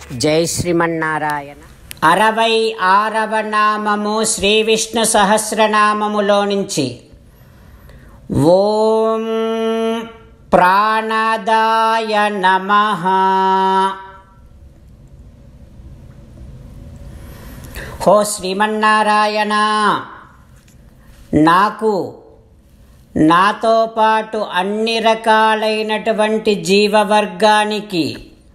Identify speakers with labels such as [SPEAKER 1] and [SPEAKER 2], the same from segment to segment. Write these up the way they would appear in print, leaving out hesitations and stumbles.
[SPEAKER 1] జై శ్రీమన్నారాయణ. 66వ నామము శ్రీ విష్ణు సహస్రనామములో నుంచి ఓం ప్రాణదాయ నమః. హో శ్రీమన్నారాయణ, నాతో పాటు అన్ని రకాలైనటువంటి జీవవర్గానికి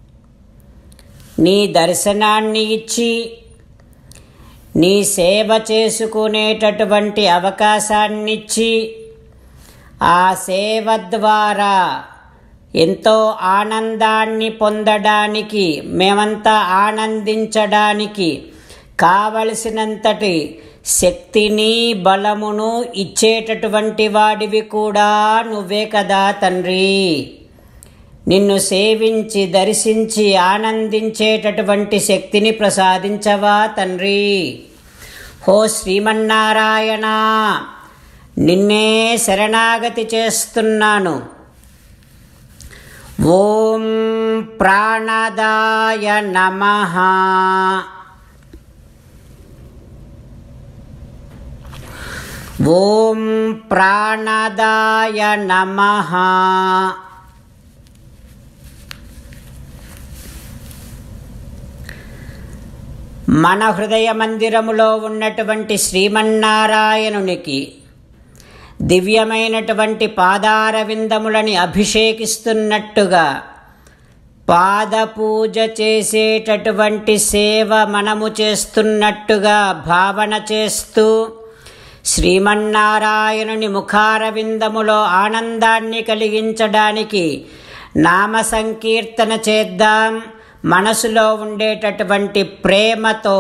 [SPEAKER 1] నీ దర్శనాన్ని ఇచ్చి నీ సేవ చేసుకునేటటువంటి అవకాశాన్నిచ్చి ఆ సేవ ద్వారా ఎంతో ఆనందాన్ని పొందడానికి, మేమంతా ఆనందించడానికి కావలసినంతటి శక్తిని బలమును ఇచ్చేటటువంటి వాడివి కూడా నువ్వే కదా తండ్రి. నిన్ను సేవించి దర్శించి ఆనందించేటటువంటి శక్తిని ప్రసాదించవా తండ్రి. హో శ్రీమన్నారాయణ, నిన్నే శరణాగతి చేస్తున్నాను. ఓం ప్రాణదాయ నమః. ఓం ప్రాణదాయ నమః. మన హృదయ మందిరములో ఉన్నటువంటి శ్రీమన్నారాయణునికి దివ్యమైనటువంటి పాదారవిందములని అభిషేకిస్తున్నట్టుగా పాదపూజ చేసేటటువంటి సేవ మనము చేస్తున్నట్టుగా భావన చేస్తూ శ్రీమన్నారాయణుని ముఖారవిందములో ఆనందాన్ని కలిగించడానికి నామ సంకీర్తన చేద్దాం. మనసులో ఉండేటటువంటి ప్రేమతో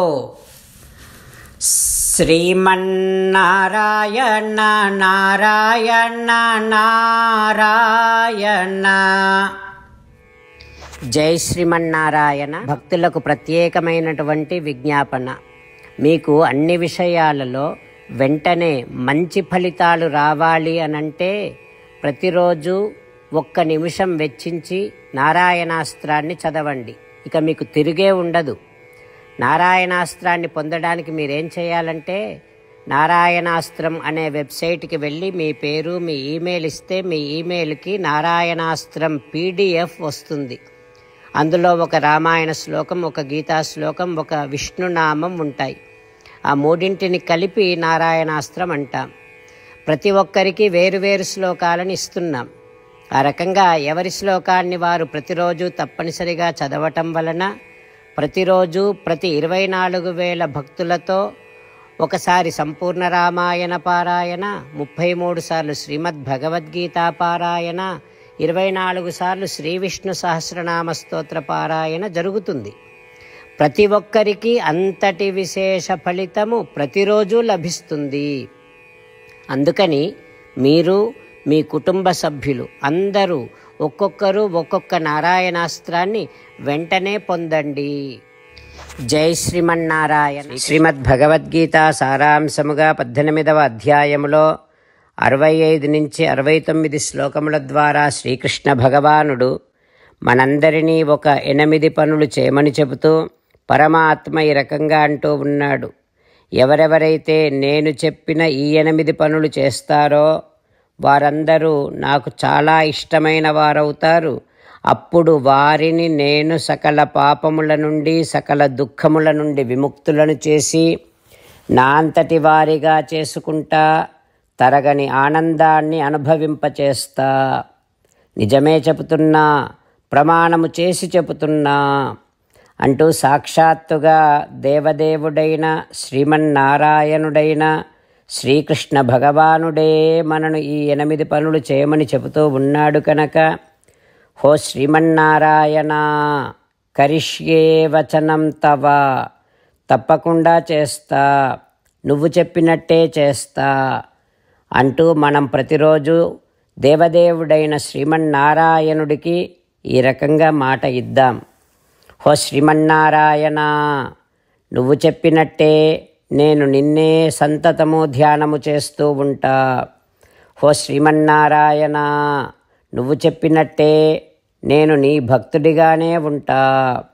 [SPEAKER 1] శ్రీమన్నారాయణ నారాయణ నారాయణ. జై శ్రీమన్నారాయణ. భక్తులకు ప్రత్యేకమైనటువంటి విజ్ఞాపన. మీకు అన్ని విషయాలలో వెంటనే మంచి ఫలితాలు రావాలి అనంటే ప్రతిరోజు 1 నిమిషం వెచ్చించి నారాయణాస్త్రాన్ని చదవండి. ఇక మీకు తిరిగే ఉండదు. నారాయణాస్త్రాన్ని పొందడానికి మీరేం చేయాలంటే నారాయణాస్త్రం అనే వెబ్సైట్కి వెళ్ళి మీ పేరు, మీ ఈమెయిల్ ఇస్తే మీ ఈమెయిల్కి నారాయణాస్త్రం PDF వస్తుంది. అందులో ఒక రామాయణ శ్లోకం, ఒక గీతా శ్లోకం, ఒక విష్ణునామం ఉంటాయి. ఆ మూడింటిని కలిపి నారాయణాస్త్రం అంటాం. ప్రతి ఒక్కరికి వేరువేరు శ్లోకాలను ఇస్తున్నాం. ఆ రకంగా ఎవరి శ్లోకాన్ని వారు ప్రతిరోజు తప్పనిసరిగా చదవటం వలన ప్రతిరోజు ప్రతి 24,000 భక్తులతో ఒకసారి సంపూర్ణ రామాయణ పారాయణ, 33 సార్లు శ్రీమద్ భగవద్గీత పారాయణ, 24 సార్లు శ్రీ విష్ణు సహస్రనామ స్తోత్ర పారాయణ జరుగుతుంది. ప్రతి ఒక్కరికి అంతటి విశేష ఫలితము ప్రతిరోజు లభిస్తుంది. అందుకని మీరు, మీ కుటుంబ సభ్యులు అందరూ ఒక్కొక్కరు ఒక్కొక్క నారాయణాస్త్రాన్ని వెంటనే పొందండి. జై శ్రీమన్నారాయణ. శ్రీమద్ భగవద్గీత సారాంశముగా 18వ అధ్యాయములో 65 నుంచి 69 శ్లోకముల ద్వారా శ్రీకృష్ణ భగవానుడు మనందరినీ ఒక 8 పనులు చేయమని చెబుతూ పరమాత్మ ఈ రకంగా అంటూ ఉన్నాడు. ఎవరెవరైతే నేను చెప్పిన ఈ 8 పనులు చేస్తారో వారందరూ నాకు చాలా ఇష్టమైన వారవుతారు. అప్పుడు వారిని నేను సకల పాపముల నుండి, సకల దుఃఖముల నుండి విముక్తులను చేసి నా అంతటి వారిగా చేసుకుంటా, తరగని ఆనందాన్ని అనుభవింపచేస్తా. నిజమే చెబుతున్నా, ప్రమాణము చేసి చెబుతున్నా అంటూ సాక్షాత్తుగా దేవదేవుడైన శ్రీమన్నారాయణుడైన శ్రీకృష్ణ భగవానుడే మనను ఈ 8 పనులు చేయమని చెబుతూ ఉన్నాడు కనుక, హో శ్రీమన్నారాయణ, కరిష్యే వచనం తవ, తప్పకుండా చేస్తా, నువ్వు చెప్పినట్టే చేస్తా అంటూ మనం ప్రతిరోజు దేవదేవుడైన శ్రీమన్నారాయణుడికి ఈ రకంగా మాట ఇద్దాం. హో శ్రీమన్నారాయణ, నువ్వు చెప్పినట్టే నేను నిన్నే సంతతము ధ్యానము చేస్తూ ఉంటా. హో శ్రీమన్నారాయణ, నువ్వు చెప్పినట్టే నేను నీ భక్తుడిగానే ఉంటా.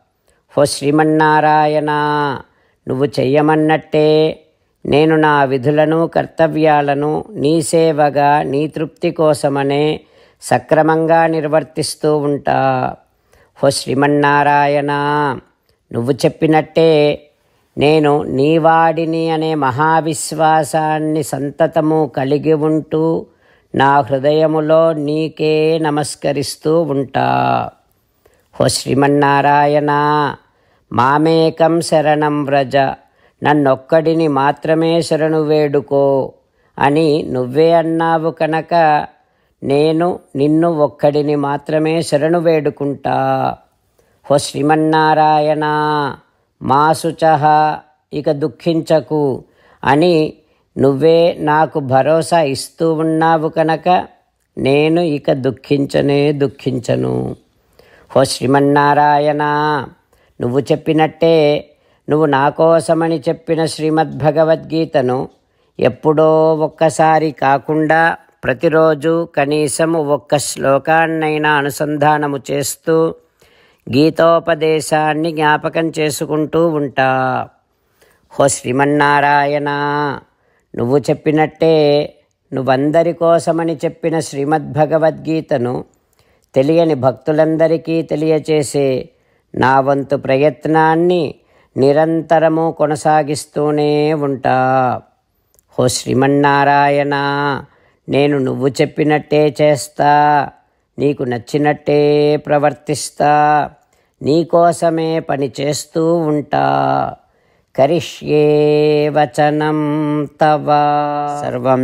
[SPEAKER 1] ఓ శ్రీమన్నారాయణ, నువ్వు చెయ్యమన్నట్టే నేను నా విధులను కర్తవ్యాలను నీ సేవగా నీ తృప్తి కోసమనే సక్రమంగా నిర్వర్తిస్తూ ఉంటా. ఓ శ్రీమన్నారాయణ, నువ్వు చెప్పినట్టే నేను నీవాడిని అనే మహావిశ్వాసాన్ని సంతతము కలిగి ఉంటూ నా హృదయములో నీకే నమస్కరిస్తూ ఉంటా. ఓ శ్రీమన్నారాయణ, మామేకం శరణం వ్రజ, నన్నొక్కడిని మాత్రమే శరణు వేడుకో అని నువ్వే అన్నావు కనుక నేను నిన్ను ఒక్కడిని మాత్రమే శరణు వేడుకుంటా. ఓ శ్రీమన్నారాయణ, మా శుచః, ఇక దుఃఖించకు అని నువ్వే నాకు భరోసా ఇస్తూ ఉన్నావు కనుక నేను ఇక దుఃఖించను. ఓ శ్రీమన్నారాయణ, నువ్వు చెప్పినట్టే నువ్వు నా కోసమని చెప్పిన శ్రీమద్భగవద్గీతను ఎప్పుడో ఒక్కసారి కాకుండా ప్రతిరోజు కనీసం ఒక్క శ్లోకాన్నైనా అనుసంధానము చేస్తూ గీతోపదేశాన్ని జ్ఞాపకం చేసుకుంటూ ఉంటా. ఓ శ్రీమన్నారాయణ, నువ్వు చెప్పినట్టే నువ్వందరి కోసమని చెప్పిన శ్రీమద్భగవద్గీతను తెలియని భక్తులందరికీ తెలియచేసే నా వంతు ప్రయత్నాన్ని నిరంతరము కొనసాగిస్తూనే ఉంటా. ఓ శ్రీమన్నారాయణ, నేను నువ్వు చెప్పినట్టే చేస్తా, నీకు నచ్చినట్టే ప్రవర్తిస్తా, నీకోసమే పని చేస్తూ ఉంటా. కరిష్యే వచనం తవ. సర్వం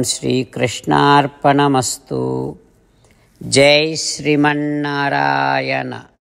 [SPEAKER 1] శ్రీకృష్ణార్పణమస్తు. జై శ్రీమన్నారాయణ.